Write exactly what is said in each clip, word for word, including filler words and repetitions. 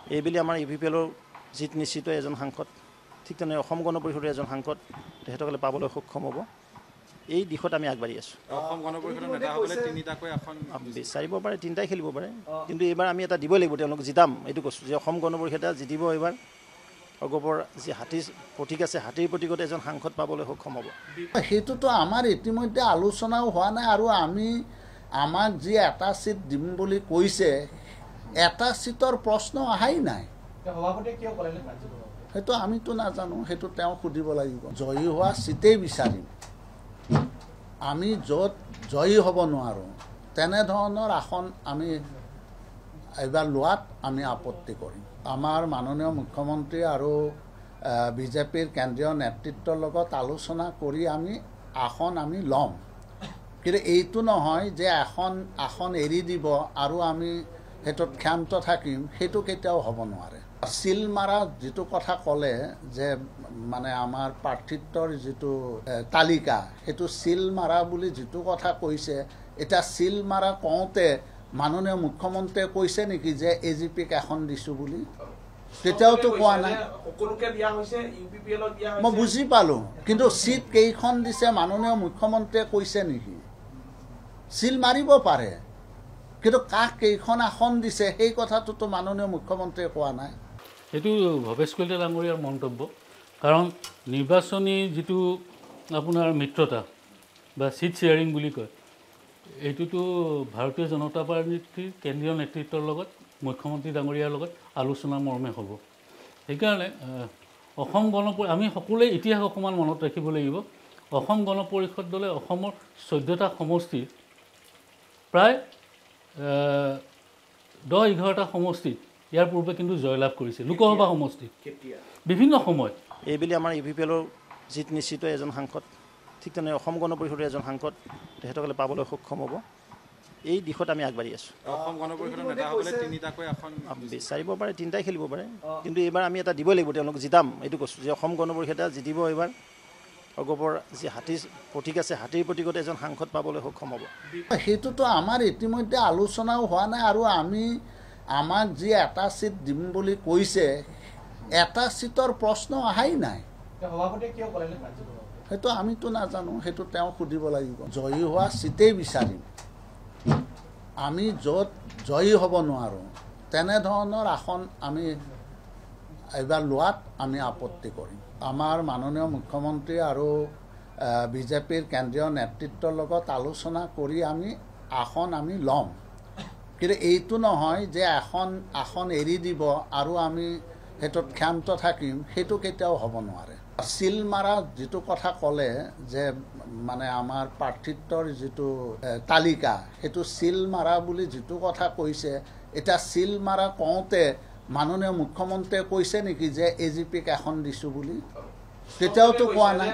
এইবুলি আমাৰ U P P এলৰ জিত নিশ্চিত এজন সাংসদ ঠিক তেনে অসম গণ পৰিষদৰ এজন সাংসদ তেখেতসকলে পাবলৈ সক্ষম হ'ব। এই দিশত আমি আগবাঢ়ি আছোঁ। অসম গণ পৰিষদৰ নেতাসকলে তিনিটাকৈ এখন বিচাৰিব পাৰে, তিনিটাই খেলিব পাৰে, কিন্তু এইবাৰ আমি এটা দিব লাগিব, তেওঁলোক জিতাম এইটো কৈছোঁ যে অসম গণ পৰিষদে জিতিব এইবাৰ। অগপৰ যি হাতীৰ প্ৰতীক আছে, হাতীৰ প্ৰতীকত এজন সাংসদ পাবলৈ সক্ষম হ'ব। সেইটোতো আমাৰ ইতিমধ্যে আলোচনাও হোৱা নাই, আৰু আমি আমাক যি এটা চিট দিম বুলি কৈছে, এটা চিটৰ প্ৰশ্ন অহাই নাই। সেইটো আমিতো নাজানো, সেইটো তেওঁ সুধিব লাগিব। জয়ী হোৱা চিটেই বিচাৰিম। আমি য'ত জয়ী হ'ব নোৱাৰোঁ তেনেধৰণৰ আসন আমি এইবাৰ লোৱাত আমি আপত্তি কৰিম। আমাৰ মাননীয় মুখ্যমন্ত্ৰী আৰু বিজেপিৰ কেন্দ্ৰীয় নেতৃত্বৰ লগত আলোচনা কৰি আমি আসন আমি ল'ম, কিন্তু এইটো নহয় যে এখন আসন এৰি দিব আৰু আমি সেইটোত ক্ষান্ত থাকিম, সেইটো কেতিয়াও হ'ব নোৱাৰে। চিল মাৰা যিটো কথা ক'লে যে মানে আমাৰ প্ৰাৰ্থিত্বৰ যিটো তালিকা, সেইটো চিল মাৰা বুলি যিটো কথা কৈছে, এতিয়া চিল মাৰা কওঁতে মাননীয় মুখ্যমন্ত্ৰীয়ে কৈছে নেকি যে এ জি পিক এখন দিছোঁ বুলি? তেতিয়াওতো কোৱা নাই। মই বুজি পালোঁ, কিন্তু চিট কেইখন দিছে মাননীয় মুখ্যমন্ত্ৰীয়ে কৈছে নেকি? চিল মাৰিব পাৰে, কিন্তু কাক কেইখন আসন দিছে সেই কথাটোতো মাননীয় মুখ্যমন্ত্ৰীয়ে কোৱা নাই। এইটো ভৱেশ কলিতা ডাঙৰীয়াৰ মন্তব্য। কাৰণ নিৰ্বাচনী যিটো আপোনাৰ মিত্ৰতা বা চিট শ্বেয়াৰিং বুলি কয়, এইটোতো ভাৰতীয় জনতা পাৰ্টীৰ কেন্দ্ৰীয় নেতৃত্বৰ লগত মুখ্যমন্ত্ৰী ডাঙৰীয়াৰ লগত আলোচনা মৰ্মে হ'ব। সেইকাৰণে অসম গণ আমি সকলোৱে ইতিহাস অকণমান মনত ৰাখিব লাগিব। অসম গণ পৰিষদ দলে অসমৰ চৈধ্যটা সমষ্টিৰ প্ৰায় দহ এঘাৰটা সমষ্টিত ইয়াৰ পূৰ্বে কিন্তু জয়লাভ কৰিছে, লোকসভা সমষ্টিত বিভিন্ন সময়ত। এইবুলি আমাৰ ইউ পি পি এলৰ জিত নিশ্চিত এজন সাংসদ ঠিক তেনে অসম গণ পৰিষদৰ এজন সাংসদ তেখেতসকলে পাবলৈ সক্ষম হ'ব। এই দিশত আমি আগবাঢ়ি আছোঁ। অসম গণ পৰিষদৰ নেতাসকলে তিনিটাকৈ এখন বিচাৰিব পাৰে, তিনিটাই খেলিব পাৰে, কিন্তু এইবাৰ আমি এটা দিব লাগিব, তেওঁলোক জিতাম এইটো কৈছোঁ যে অসম গণ পৰিষদে জিতিব এইবাৰ। অগপৰ যি হাতীৰ প্ৰতীক আছে, হাতীৰ প্ৰতীকত এজন সাংসদ পাবলৈ সক্ষম হ'ব। সেইটোতো আমাৰ ইতিমধ্যে আলোচনাও হোৱা নাই, আৰু আমি আমাক যি এটা চিট দিম বুলি কৈছে, এটা চিটৰ প্ৰশ্ন অহাই নাই। সেইটো আমিতো নাজানো, সেইটো তেওঁ সুধিব লাগিব। জয়ী হোৱা চিটেই বিচাৰিম। আমি য'ত জয়ী হ'ব নোৱাৰোঁ তেনেধৰণৰ আসন আমি এইবাৰ লোৱাত আমি আপত্তি কৰিম। আমাৰ মাননীয় মুখ্যমন্ত্ৰী আৰু বিজেপিৰ কেন্দ্ৰীয় নেতৃত্বৰ লগত আলোচনা কৰি আমি আসন আমি ল'ম, কিন্তু এইটো নহয় যে এখন আসন এৰি দিব আৰু আমি সেইটোত ক্ষান্ত থাকিম, সেইটো কেতিয়াও হ'ব নোৱাৰে। চিল মাৰা যিটো কথা ক'লে যে মানে আমাৰ প্ৰাৰ্থিত্বৰ যিটো তালিকা, সেইটো চিল মাৰা বুলি যিটো কথা কৈছে, এতিয়া চিল মাৰা কওঁতে মাননীয় মুখ্যমন্ত্ৰীয়ে কৈছে নেকি যে এ জি পিক এখন দিছোঁ বুলি? তেতিয়াওতো কোৱা নাই।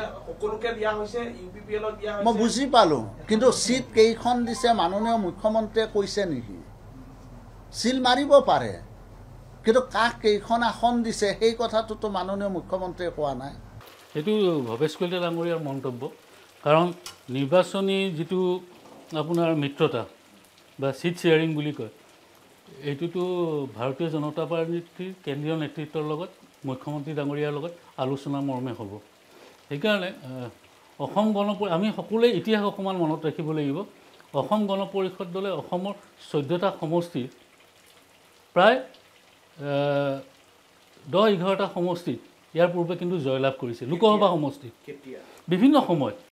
মই বুজি পালোঁ, কিন্তু চিট কেইখন দিছে মাননীয় মুখ্যমন্ত্ৰীয়ে কৈছে নেকি? চিল মাৰিব পাৰে, কিন্তু কাক কেইখন আসন দিছে সেই কথাটোতো মাননীয় মুখ্যমন্ত্ৰীয়ে কোৱা নাই। এইটো ভৱেশ কলিতা ডাঙৰীয়াৰ মন্তব্য। কাৰণ নিৰ্বাচনী যিটো আপোনাৰ মিত্ৰতা বা চিট শ্বেয়াৰিং বুলি কয়, এইটোতো ভাৰতীয় জনতা পাৰ্টীৰ কেন্দ্ৰীয় নেতৃত্বৰ লগত মুখ্যমন্ত্ৰী ডাঙৰীয়াৰ লগত আলোচনা মৰ্মে হ'ব। সেইকাৰণে অসম গণ আমি সকলোৱে ইতিহাস অকণমান মনত ৰাখিব লাগিব। অসম গণ পৰিষদ দলে অসমৰ চৈধ্যটা সমষ্টিৰ প্ৰায় দহ এঘাৰটা সমষ্টিত ইয়াৰ পূৰ্বে কিন্তু জয়লাভ কৰিছে, লোকসভা সমষ্টিত বিভিন্ন সময়ত।